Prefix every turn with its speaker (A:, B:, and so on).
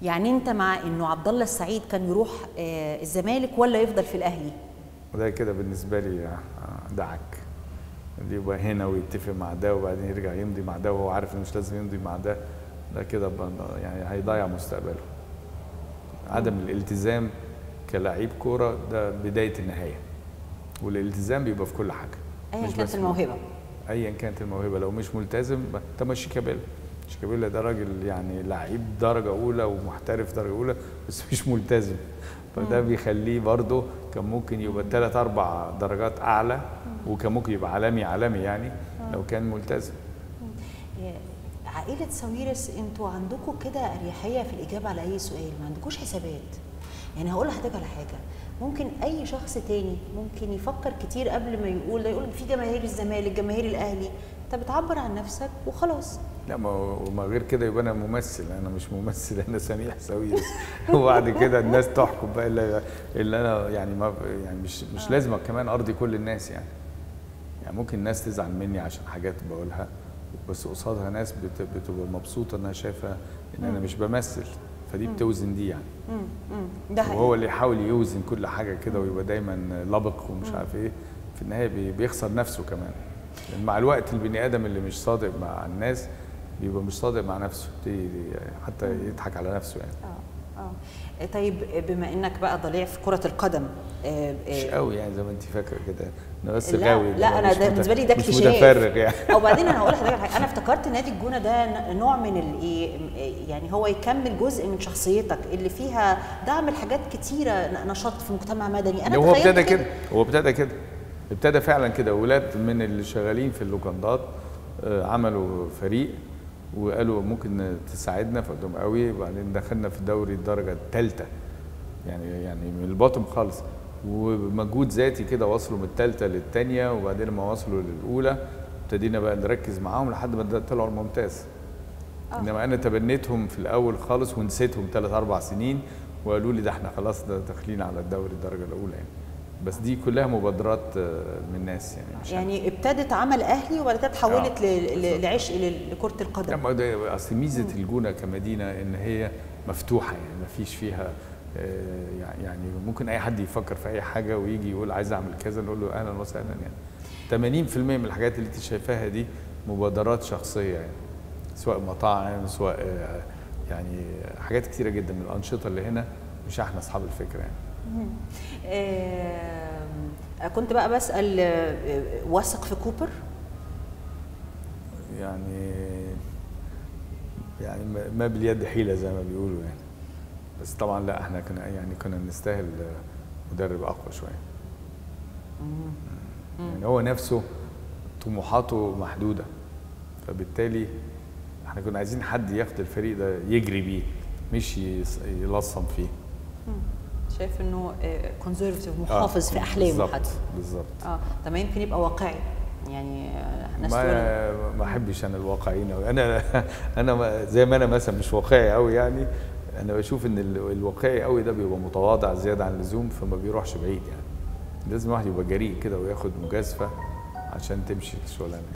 A: يعني انت مع انه عبد الله السعيد كان يروح الزمالك ولا يفضل في الاهلي؟
B: وده كده بالنسبه لي دعك، اللي يبقى هنا ويتفق مع ده وبعدين يرجع يمضي مع ده وهو عارف انه مش لازم يمضي مع ده، ده كده يعني هيضيع مستقبله. عدم الالتزام كلاعب كوره ده بدايه النهايه، والالتزام بيبقى في كل حاجه
A: ايا كانت الموهبه.
B: ايا كانت الموهبه، لو مش ملتزم انت مش شيكابالا. شيكابالا ده راجل يعني لعيب درجه اولى ومحترف درجه اولى بس مش ملتزم، فده بيخليه برضه كان ممكن يبقى 3 4 درجات اعلى، وكان ممكن يبقى عالمي يعني لو كان ملتزم.
A: عائله ساويرس انتوا عندكم كده اريحيه في الاجابه على اي سؤال، ما عندكوش حسابات. يعني هقول لحضرتك على حاجه، ممكن اي شخص تاني ممكن يفكر كتير قبل ما يقول، ده يقول في جماهير الزمالك جماهير الاهلي، انت بتعبر عن نفسك وخلاص.
B: لا ما غير كده يبقى انا ممثل، انا مش ممثل، انا سميح ساويرس. وبعد كده الناس تحكم بقى اللي انا يعني ما يعني مش لازم كمان ارضي كل الناس يعني ممكن الناس تزعل مني عشان حاجات بقولها، بس قصادها ناس بتبقى مبسوطه انها شايفه ان انا مش بمثل، فدي بتوزن دي يعني.
A: ده
B: وهو اللي يحاول يوزن كل حاجه كده ويبقى دايما لبق ومش عارف ايه، في النهايه بيخسر نفسه كمان. مع الوقت البني ادم اللي مش صادق مع الناس بيبقى مش صادق مع نفسه، حتى يضحك على نفسه يعني.
A: طيب بما انك بقى ضليع في كرة القدم،
B: مش قوي يعني زي ما انت فاكره كده، انا بس غاوي.
A: لا انا ده بالنسبه لي ده
B: مش
A: اكتشاف
B: متفرغ يعني.
A: وبعدين انا هقول لحضرتك حاجه، انا افتكرت نادي الجونه ده نوع من الايه، يعني هو يكمل جزء من شخصيتك اللي فيها دعم الحاجات كتيره، نشاط في مجتمع مدني. انا
B: هو ابتدى كده، ابتدى فعلا كده. اولاد من اللي شغالين في اللوكندات عملوا فريق وقالوا ممكن تساعدنا، فقلت لهم قوي. وبعدين دخلنا في دوري الدرجه الثالثه، يعني من الباطم خالص، ومجهود ذاتي كده وصلوا من الثالثه للثانيه، وبعدين لما وصلوا للاولى ابتدينا بقى نركز معاهم لحد ما طلعوا الممتاز. انما انا تبنيتهم في الاول خالص ونسيتهم 3 4 سنين، وقالوا لي ده احنا خلاص ده داخلين على الدوري الدرجه الاولى يعني. بس دي كلها مبادرات من الناس
A: يعني ابتدت عمل اهلي وبعد كده اتحولت لعشق لكره القدم.
B: لا ده اصل ميزه الجونه كمدينه ان هي مفتوحه، يعني ما فيش فيها يعني ممكن اي حد يفكر في اي حاجه ويجي يقول عايز اعمل كذا، نقول له اهلا وسهلا يعني. 80% من الحاجات اللي انت شايفاها دي مبادرات شخصيه يعني، سواء مطاعم سواء يعني حاجات كثيره جدا من الانشطه اللي هنا مش احنا اصحاب الفكره يعني.
A: كنت بقى بسأل، واثق في كوبر؟
B: يعني ما باليد حيلة زي ما بيقولوا يعني، بس طبعا لا احنا كنا نستاهل مدرب اقوى شويه. يعني هو نفسه طموحاته محدوده، فبالتالي احنا كنا عايزين حد ياخد الفريق ده يجري بيه مش يلصم فيه.
A: شايف انه كونزرفتيف، محافظ في احلامه حتى.
B: بالظبط.
A: طب ما يمكن يبقى واقعي يعني.
B: ناس ما احبش انا الواقعيين قوي. انا زي ما انا مثلا مش واقعي قوي يعني، انا بشوف ان الواقعي قوي ده بيبقى متواضع زياده عن اللزوم، فما بيروحش بعيد يعني. لازم الواحد يبقى جريء كده وياخد مجازفه عشان تمشي الشغلانه.